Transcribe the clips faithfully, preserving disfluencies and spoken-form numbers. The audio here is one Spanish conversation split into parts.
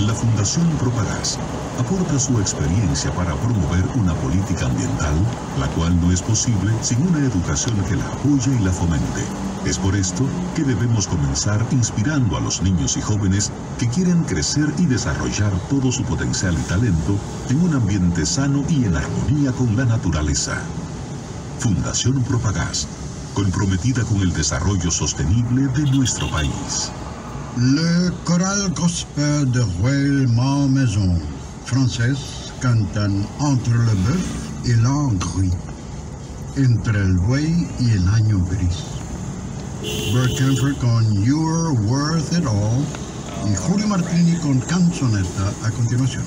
la Fundación Propagás aporta su experiencia para promover una política ambiental, la cual no es posible sin una educación que la apoye y la fomente. Es por esto que debemos comenzar inspirando a los niños y jóvenes que quieren crecer y desarrollar todo su potencial y talento en un ambiente sano y en armonía con la naturaleza. Fundación Propagás, comprometida con el desarrollo sostenible de nuestro país. Le choral gospel de Rueil Malmaison, francés, cantan Entre le bœuf et l'an gris, entre el buey y el año gris. Bert Kaempfert con You're Worth It All y Julio Martini con Canzonetta a continuación.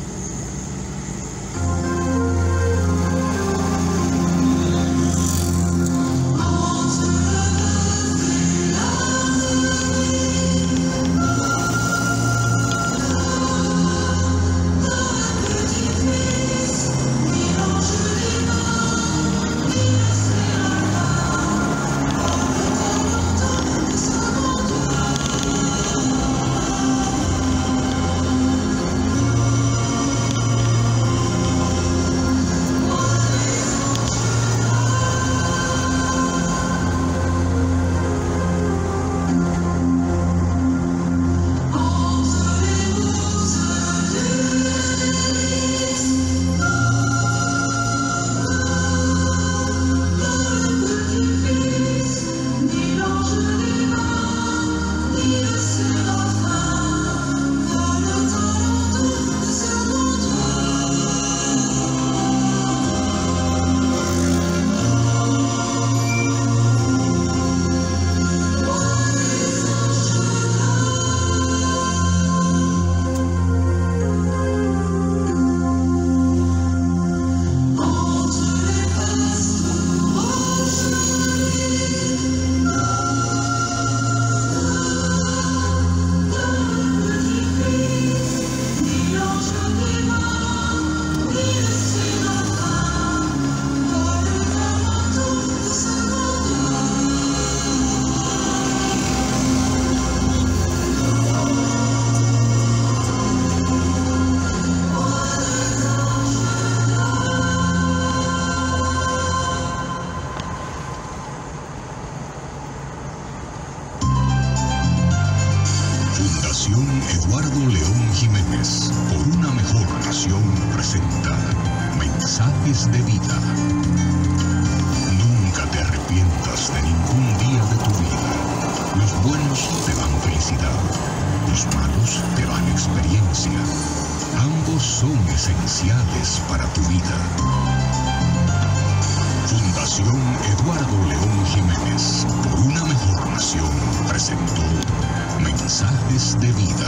Eduardo León Jiménez, por una mejor nación, presenta Mensajes de Vida. Nunca te arrepientas de ningún día de tu vida. Los buenos te dan felicidad, los malos te dan experiencia. Ambos son esenciales para tu vida. Fundación Eduardo León Jiménez, por una mejor nación, presentó Mensajes de Vida.